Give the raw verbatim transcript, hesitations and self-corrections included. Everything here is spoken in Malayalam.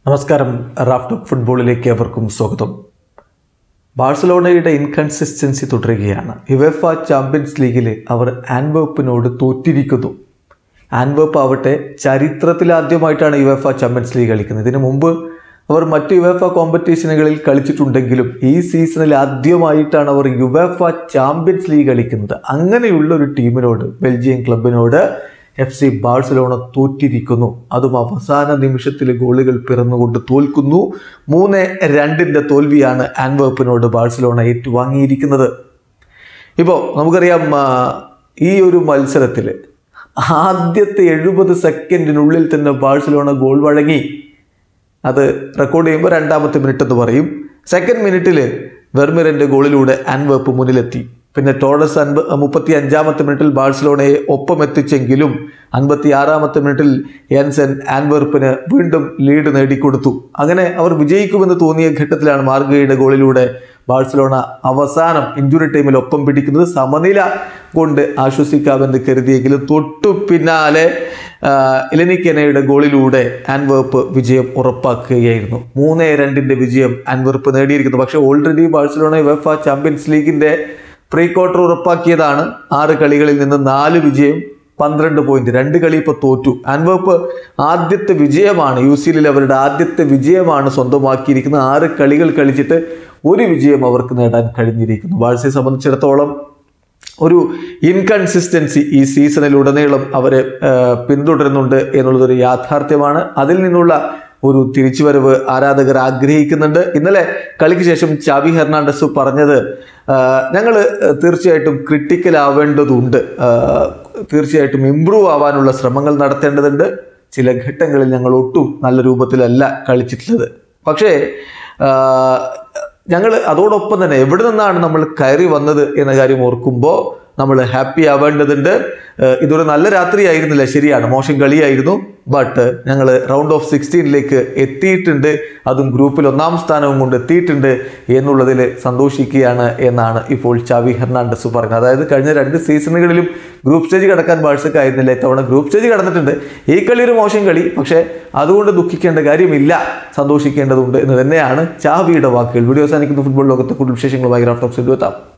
നമസ്കാരം. റാഫ് ടോക്ക് ഫുട്ബോളിലേക്ക് അവർക്കും സ്വാഗതം. ബാഴ്സലോണയുടെ ഇൻകൺസിസ്റ്റൻസി തുടരുകയാണ്. യുവേഫ ചാമ്പ്യൻസ് ലീഗിൽ അവർ ആൻവേർപ്പിനോട് തോറ്റിരിക്കുന്നു. ആൻവേർപ്പ് ആവട്ടെ ചരിത്രത്തിലാദ്യമായിട്ടാണ് യുവേഫ ചാമ്പ്യൻസ് ലീഗ് കളിക്കുന്നത്. ഇതിനു മുമ്പ് അവർ മറ്റ് യുവേഫ കോമ്പറ്റീഷനുകളിൽ കളിച്ചിട്ടുണ്ടെങ്കിലും ഈ സീസണിൽ ആദ്യമായിട്ടാണ് അവർ യുവേഫ ചാമ്പ്യൻസ് ലീഗ് കളിക്കുന്നത്. അങ്ങനെയുള്ള ഒരു ടീമിനോട്, ബെൽജിയൻ ക്ലബിനോട് എഫ് സി ബാഴ്സലോണ തോറ്റിരിക്കുന്നു. അതും അവസാന നിമിഷത്തിൽ ഗോളുകൾ പിറന്നുകൊണ്ട് തോൽക്കുന്നു. മൂന്ന് രണ്ടിൻ്റെ തോൽവിയാണ് ആൻവേർപ്പിനോട് ബാഴ്സലോണ ഏറ്റുവാങ്ങിയിരിക്കുന്നത്. ഇപ്പോൾ നമുക്കറിയാം, ഈ ഒരു മത്സരത്തിൽ ആദ്യത്തെ എഴുപത് സെക്കൻഡിനുള്ളിൽ തന്നെ ബാഴ്സലോണ ഗോൾ വഴങ്ങി. അത് റെക്കോർഡ് ചെയ്യുമ്പോൾ രണ്ടാമത്തെ മിനിറ്റ് എന്ന് പറയും. സെക്കൻഡ് മിനിറ്റിൽ വെർമിറൻ്റെ ഗോളിലൂടെ ആൻവേർപ്പ് മുന്നിലെത്തി. പിന്നെ ടോറസ് അൻപ മുപ്പത്തി അഞ്ചാമത്തെ മിനിറ്റിൽ ബാഴ്സലോണയെ ഒപ്പം എത്തിച്ചെങ്കിലും അൻപത്തി ആറാമത്തെ മിനിറ്റിൽ യാൻസൻ ആൻവേർപ്പിന് വീണ്ടും ലീഡ് നേടിക്കൊടുത്തു. അങ്ങനെ അവർ വിജയിക്കുമെന്ന് തോന്നിയ ഘട്ടത്തിലാണ് മാർഗയുടെ ഗോളിലൂടെ ബാഴ്സലോണ അവസാനം ഇഞ്ചുറി ടൈമിൽ ഒപ്പം പിടിക്കുന്നത്. സമനില കൊണ്ട് ആശ്വസിക്കാമെന്ന് കരുതിയെങ്കിലും തൊട്ടു പിന്നാലെ ഇലനിക്കനയുടെ ഗോളിലൂടെ ആൻവേർപ്പ് വിജയം ഉറപ്പാക്കുകയായിരുന്നു. മൂന്ന് രണ്ടിൻ്റെ വിജയം ആൻവേർപ്പ് നേടിയിരിക്കുന്നു. പക്ഷേ ഓൾറെഡി ബാഴ്സലോണ യുവേഫ ചാമ്പ്യൻസ് ലീഗിൻ്റെ പ്രീ ക്വാർട്ടർ ഉറപ്പാക്കിയതാണ്. ആറ് കളികളിൽ നിന്ന് നാല് വിജയം, പന്ത്രണ്ട് പോയിന്റ്. രണ്ട് കളി ഇപ്പോൾ തോറ്റു. ആൻവേർപ്പ് ആദ്യത്തെ വിജയമാണ്, യു സി എല്ലിൽ അവരുടെ ആദ്യത്തെ വിജയമാണ് സ്വന്തമാക്കിയിരിക്കുന്നത്. ആറ് കളികൾ കളിച്ചിട്ട് ഒരു വിജയം അവർക്ക് നേടാൻ കഴിഞ്ഞിരിക്കുന്നു. ബാഴ്സയെ സംബന്ധിച്ചിടത്തോളം ഒരു ഇൻകൺസിസ്റ്റൻസി ഈ സീസണിലുടനീളം അവരെ പിന്തുടരുന്നുണ്ട് എന്നുള്ളതൊരു യാഥാർത്ഥ്യമാണ്. അതിൽ നിന്നുള്ള ഒരു തിരിച്ചുവരവ് ആരാധകർ ആഗ്രഹിക്കുന്നുണ്ട്. ഇന്നലെ കളിക്ക് ശേഷം ചാവി ഹെർണാണ്ടസ് പറഞ്ഞത്, ഞങ്ങൾ തീർച്ചയായിട്ടും ക്രിട്ടിക്കൽ ആവേണ്ടതുണ്ട്, തീർച്ചയായിട്ടും ഇമ്പ്രൂവ് ആവാനുള്ള ശ്രമങ്ങൾ നടത്തേണ്ടതുണ്ട്. ചില ഘട്ടങ്ങളിൽ ഞങ്ങൾ ഒട്ടും നല്ല രൂപത്തിലല്ല കളിച്ചിട്ടുള്ളത്. പക്ഷേ ഞങ്ങൾ അതോടൊപ്പം തന്നെ എവിടെ നിന്നാണ് നമ്മൾ കയറി വന്നത് എന്ന കാര്യം ഓർക്കുമ്പോൾ നമ്മൾ ഹാപ്പി ആവേണ്ടതുണ്ട്. ഇതൊരു നല്ല രാത്രി ആയിരുന്നില്ല, ശരിയാണ്, മോശം കളിയായിരുന്നു. ബട്ട് ഞങ്ങൾ റൗണ്ട് ഓഫ് സിക്സ്റ്റീനിലേക്ക് എത്തിയിട്ടുണ്ട്, അതും ഗ്രൂപ്പിൽ ഒന്നാം സ്ഥാനവും കൊണ്ട് എത്തിയിട്ടുണ്ട് എന്നുള്ളതിൽ സന്തോഷിക്കുകയാണ് എന്നാണ് ഇപ്പോൾ ചാവി ഹെർണാണ്ടസ് പറയുന്നത്. അതായത് കഴിഞ്ഞ രണ്ട് സീസണുകളിലും ഗ്രൂപ്പ് സ്റ്റേജ് കടക്കാൻ ബാഴ്സക്കായിരുന്നില്ല, ഇത്തവണ ഗ്രൂപ്പ് സ്റ്റേജ് കടന്നിട്ടുണ്ട്. ഈ കളി ഒരു മോശം കളി, പക്ഷേ അതുകൊണ്ട് ദുഃഖിക്കേണ്ട കാര്യമില്ല, സന്തോഷിക്കേണ്ടതുണ്ട് എന്ന് തന്നെയാണ് ചാവിയുടെ വാക്കുകൾ. വീഡിയോ അവസാനിക്കുന്ന ഫുട്ബോൾ ലോകത്തെ കൂടുതൽ വിശേഷങ്ങളുമായി റാഫ് ടോക്സിൽ എത്താം.